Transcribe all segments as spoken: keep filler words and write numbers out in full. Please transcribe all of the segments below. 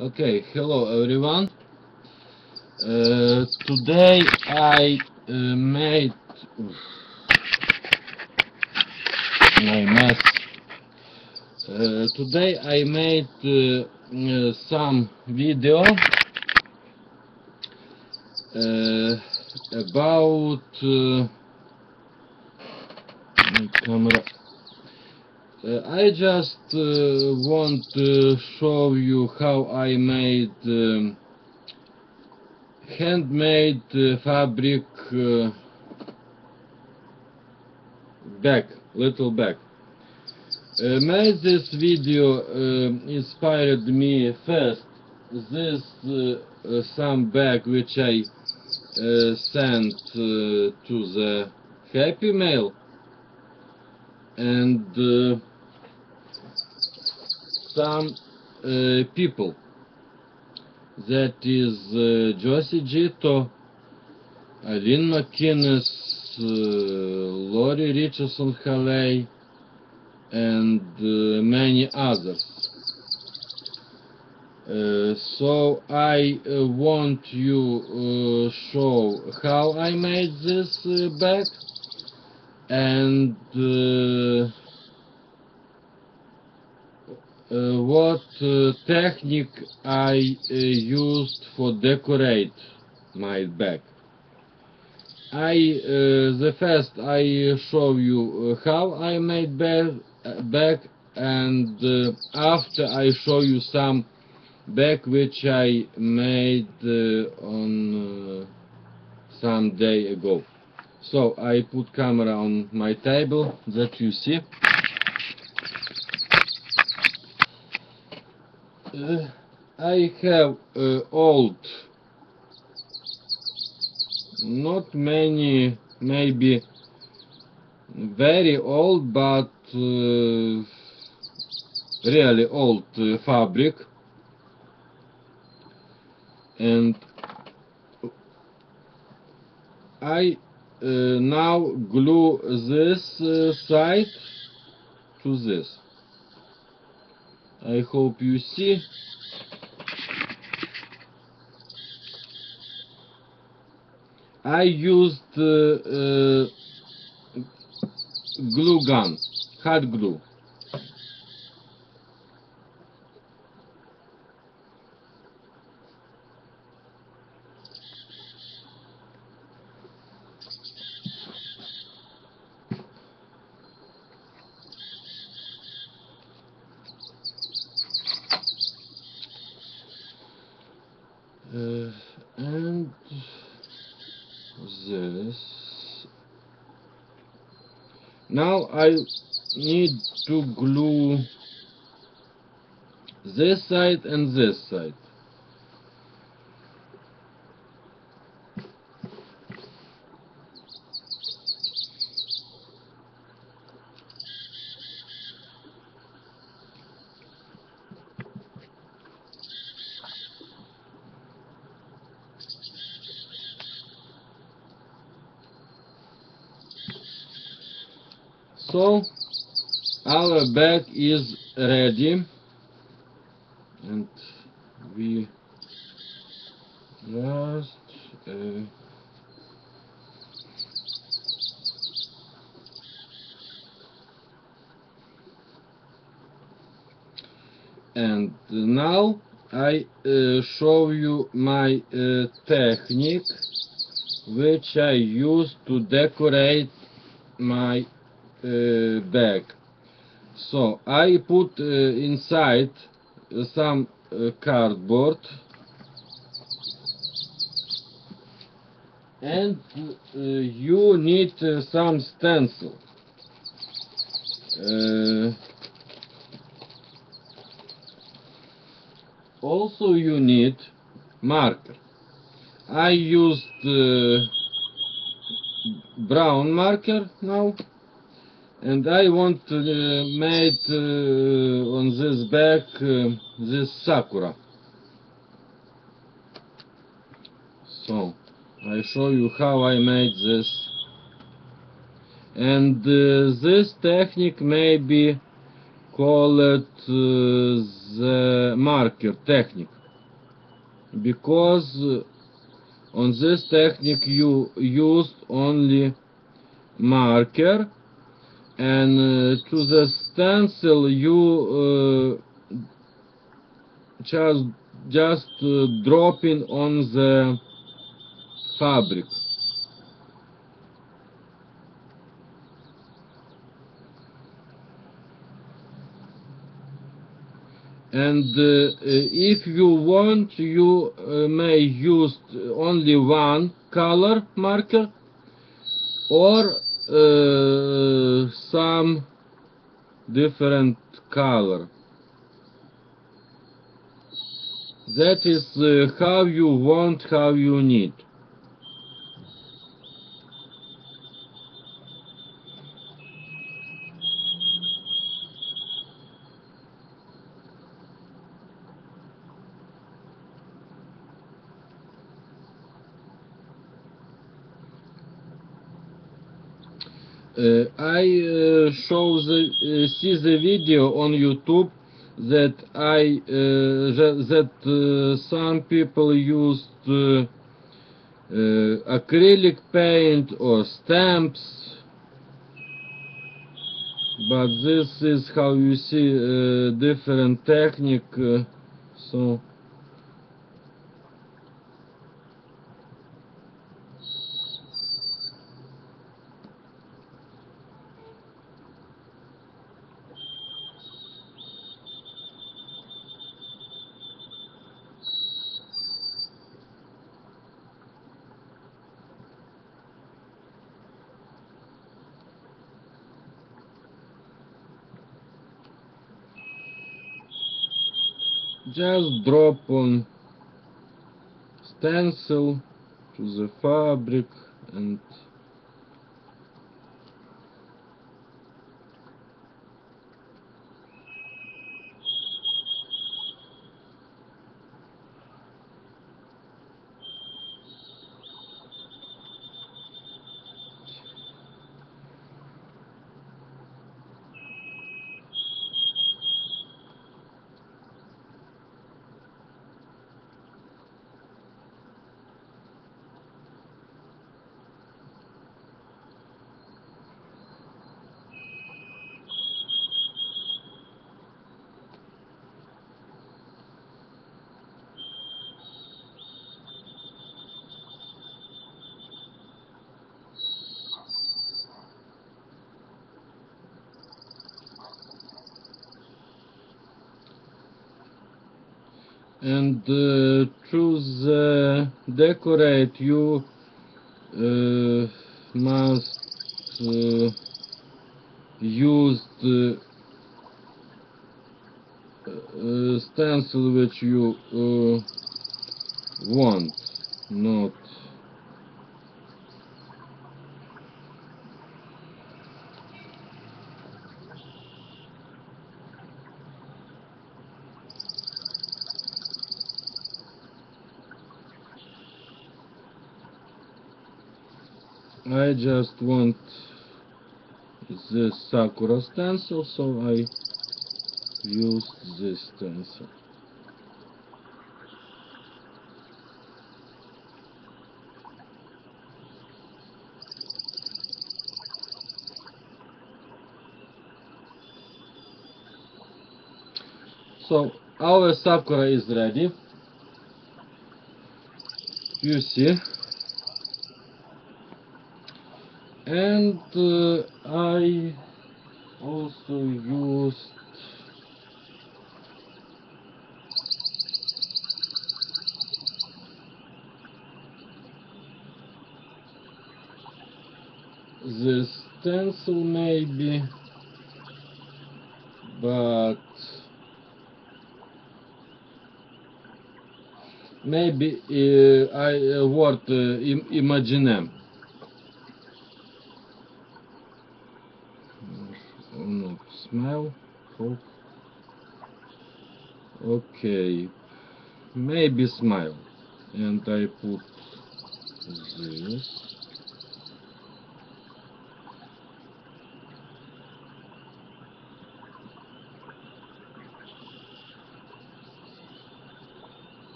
Okay, hello everyone. Uh, today I uh, made my mess. Uh, today I made uh, uh, some video uh, about uh, my camera. Uh, I just uh, want to show you how I made um, handmade uh, fabric uh, bag, little bag. Uh, made this video uh, inspired me first this uh, uh, some bag which I uh, sent uh, to the Happy Mail, and uh, some uh, people, that is uh, Josie Gito, Aline McInnes, uh, Lori Richardson Haley, and uh, many others. Uh, so I uh, want you uh, show how I made this uh, bag, and uh, uh, what uh, technique I uh, used for decorate my bag. I uh, the first I show you uh, how I made bag, bag and uh, after I show you some bag which I made uh, on uh, some day ago. So I put camera on my table that you see. Uh, I have uh, old, not many, maybe very old, but uh, really old uh, fabric, and I uh, now glue this uh, side to this. I hope you see. I used uh, uh, glue gun, hot glue. Uh, and this. Now I need to glue this side and this side. So our bag is ready, and we just uh, and now I uh, show you my uh, technique which I use to decorate my uh, bag. So I put uh, inside uh, some uh, cardboard, and uh, you need uh, some stencil. Uh, also you need marker. I used uh, brown marker now, and I want to uh, make uh, on this bag uh, this sakura. So I show you how I made this, and uh, this technique may be called uh, the marker technique. because uh, on this technique you used only marker, and uh, to the stencil you uh, just just uh, dropping on the fabric. And uh, if you want, you uh, may use only one color marker or uh, some different color. That is uh, how you want, how you need. Uh, I uh, show the uh, see the video on YouTube that I uh, that, that uh, some people used uh, uh, acrylic paint or stamps, but this is how you see uh, different technique. Uh, so. Just drop on stencil to the fabric and and uh, choose uh, decorate. You uh, must uh, use the uh, stencil which you uh, want, not I just want this Sakura stencil, so I use this stencil. So our Sakura is ready. You see, and uh, I also used this stencil maybe, but maybe uh, I uh, word uh, im Imaginem. Oh no, smell, hope. Okay, maybe smile, and I put this.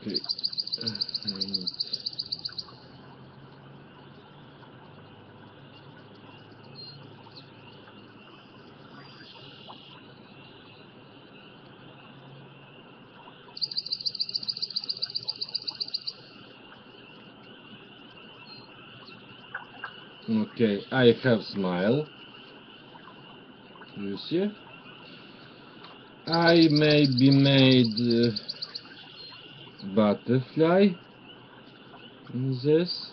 Okay. And okay, I have smile. You see? I maybe made uh, butterfly in this.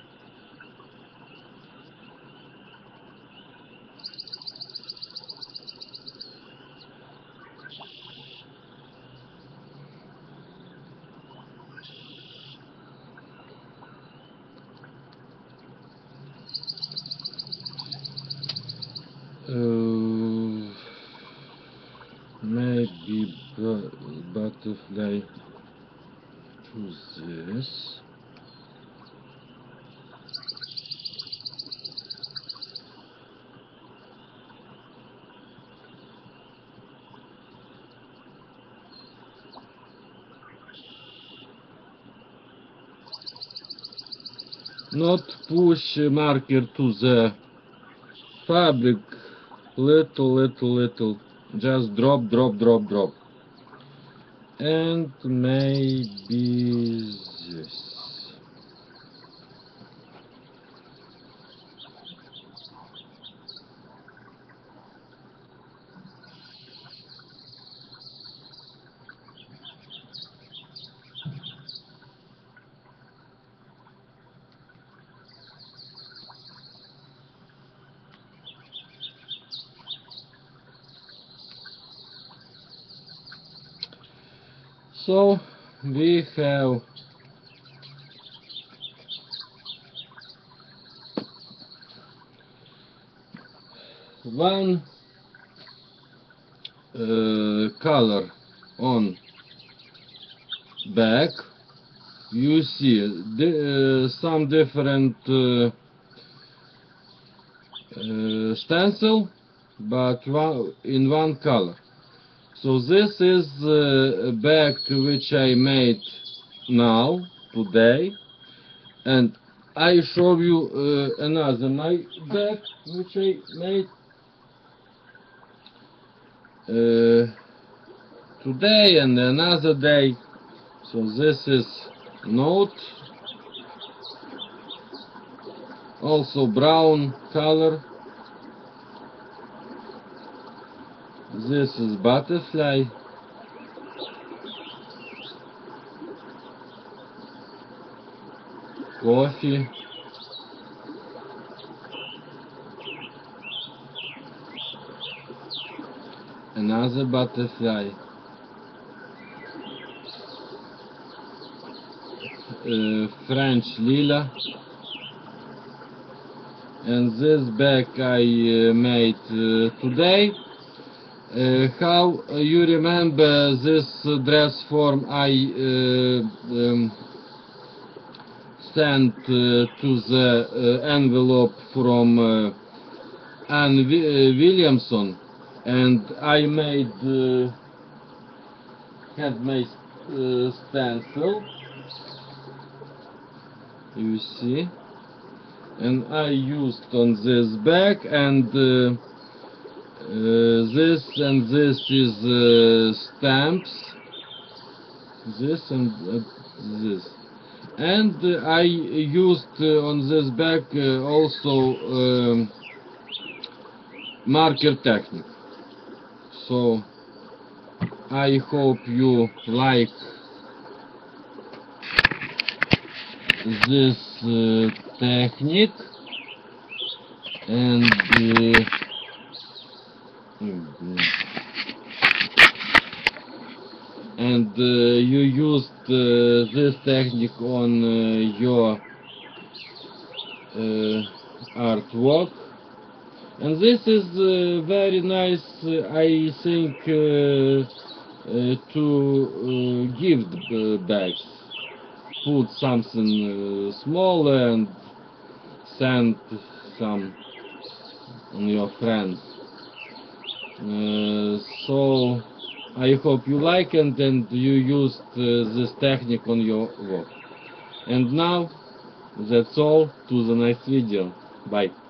Uh, maybe bu butterfly to this. Not push marker to the fabric, little, little, little, just drop, drop, drop, drop, and maybe this. So we have one uh, color on back. You see the, uh, some different uh, uh, stencil, but one, in one color. So this is uh, a bag which I made now, today, and I show you uh, another my bag which I made uh, today and another day. So this is note, also brown color. This is butterfly. Coffee. Another butterfly. Uh, French lila. And this bag I uh, made uh, today. Uh, how uh, you remember this uh, dress form I uh, um, sent uh, to the uh, envelope from uh, Anne Wi- uh, Williamson, and I made uh, handmade uh, stencil, you see, and I used on this bag, and uh, uh, this and this is uh, stamps, this and uh, this. And uh, I used uh, on this bag uh, also um, marker technique. So I hope you like this uh, technique, and uh, and uh, you used uh, this technique on uh, your uh, artwork, and this is uh, very nice, uh, I think, uh, uh, to uh, gift uh, bags. Put something uh, small and send some on your friends. Uh, so I hope you like it and you used uh, this technique on your work. And now, that's all. To the next video. Bye.